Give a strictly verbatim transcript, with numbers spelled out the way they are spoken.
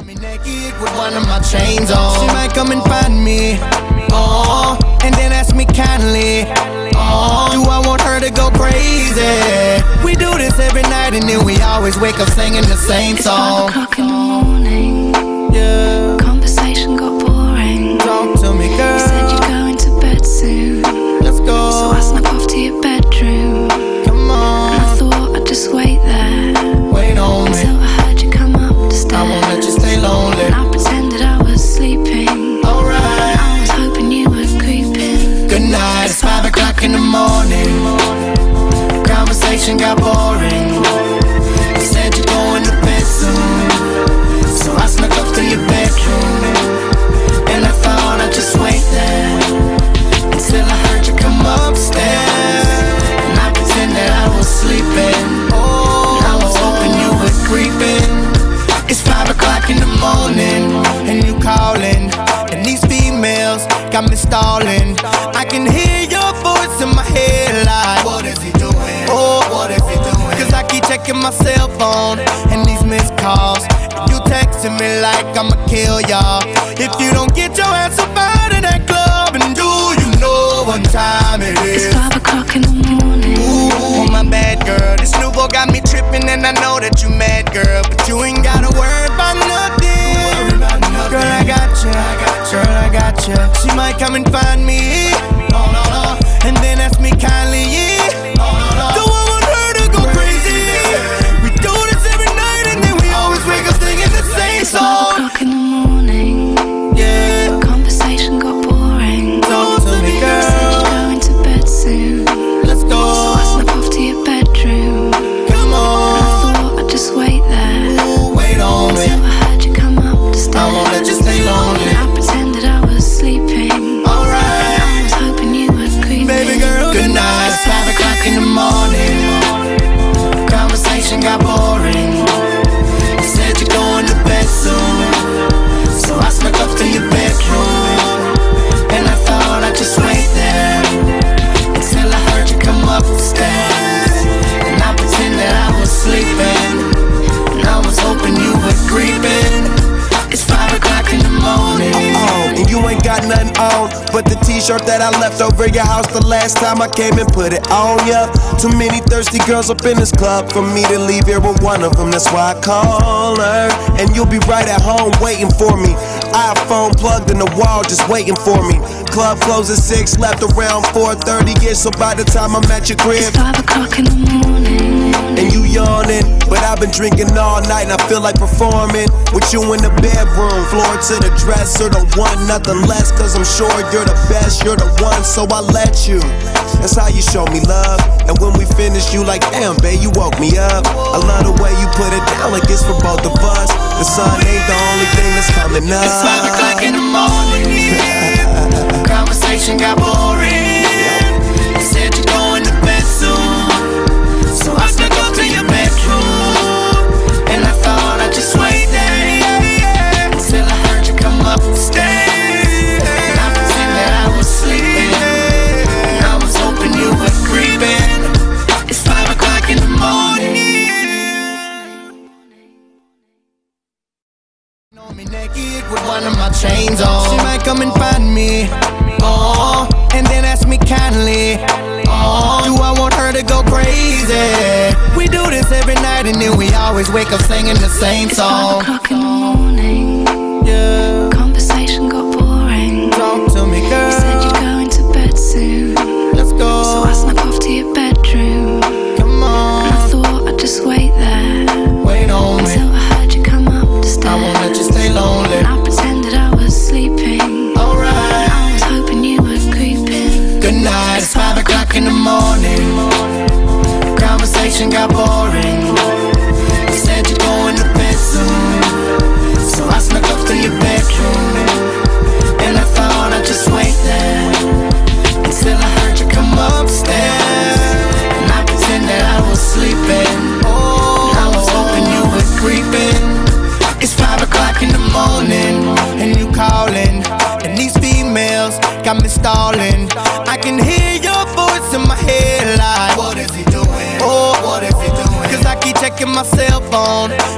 me naked with one of my chains on. She might come and find me, oh, and then ask me kindly, oh, do I want her to go crazy? We do this every night and then we always wake up singing the same song. It's five o'clock in the morning, yeah. Conversation got boring. Talk to me, girl. You said you'd go into bed soon. Let's go. So I snuck off to your bedroom. Come on. And I thought I'd just wait there. Wait on me. Until I heard you come up the stairs. I won't let you stay lonely. And I pretended I was sleeping. Alright. I was hoping you were creeping. Good night. It's five o'clock in the morning. Conversation got boring. You said you're going to bed soon. So I snuck up to your bedroom. And I thought I'd just wait there until I heard you come upstairs. And I pretended I was sleeping. Oh, I was hoping you were creeping. It's five o'clock in the morning and you calling, and these females got me stalling. I can hear your voice in my head like, what is he doing? Oh, what is he doing? Cause I keep checking my cell phone and these missed calls. And you texting me like I'ma kill y'all if you don't get your ass up out of that club. And do you know what time it is? It's five o'clock in the morning. Ooh, my bad girl. This new boy got me tripping and I know that you mad, girl. But you ain't gotta worry about nothing. Girl, I got you. Girl, I got you. She might come and find me, and then ask me kindly, yeah. Do I want her to go crazy? We do this every night and then we always wake up singing the same It's song. five o'clock in the morning. Yeah. Conversation got boring. Talk to me, girl. You said you'd go into bed soon. Let's go. So I snuck off to your bedroom. Come on. And I thought I'd just wait there. Ooh, wait on me. Until I heard you come up the stairs. I won't let you stay lonely. And I pretended I was sleeping. Alright. I was hoping you were creeping. Baby girl, good night. It's five o'clock in the morning. Conversation got boring. You said you're going to bed soon. So I snuck up to your bedroom. And I thought I'd just wait there until I heard you come up the stairs. And I pretended I was sleeping. And I was hoping you were creeping. It's five o'clock in the morning. Oh, and you ain't got nothing on but the t-shirt that I left over your house the last time I came and put it on ya. Too many thirsty girls up in this club for me to leave here with one of them. That's why I call her, and you'll be right at home waiting for me. iPhone plugged in the wall just waiting for me. Club closes six, left around four thirty. Yeah, so by the time I'm at your crib, It's five o'clock in the morning. and you yawning, but I've been drinking all night and I feel like performing with you in the bedroom, floor to the dresser. Don't want nothing less, cause I'm sure you're the best, you're the one, so I let you. That's how you show me love. And when we finish, you like, damn, babe, you woke me up. I love the way you put it down like it's for both of us. The sun ain't the only thing that's coming up. It's five o'clock in the morning, yeah. Conversation got boring. You said you're going to bed soon. So I snuck up to your bedroom. And I thought I'd just wait there until I heard you come up the stairs. And I pretended I was sleeping. And I was hoping you were creeping. It's five o'clock in the morning. On me naked with one of my chains on. She might come and find me, oh, and then ask me kindly, oh, do I want her to go crazy? We do this every night and then we always wake up singing the same It's song. five o'clock in the morning. Yeah. Conversation got boring. Talk to me, girl. You said you'd go into bed soon. Let's go. So I snuck off to your bedroom. Come on. And I thought I'd just wait there. Wait on me. Until I heard you come up the stairs. I won't let you stay lonely. And I pretended I was sleeping. Alright. I was hoping you were creeping. Good night. It's five o'clock in the morning. Conversation got boring. You said you're going to bed soon. So I snuck up to your bedroom. And I thought I'd just wait there until I heard you come upstairs. And I pretended I was sleeping. Oh, and I was hoping you were creeping. It's five o'clock in the morning and you calling, and these females got me stalling. I can hear your voice in my head like, what is he doing? Oh, what is he doing? Cause I keep checking my cell phone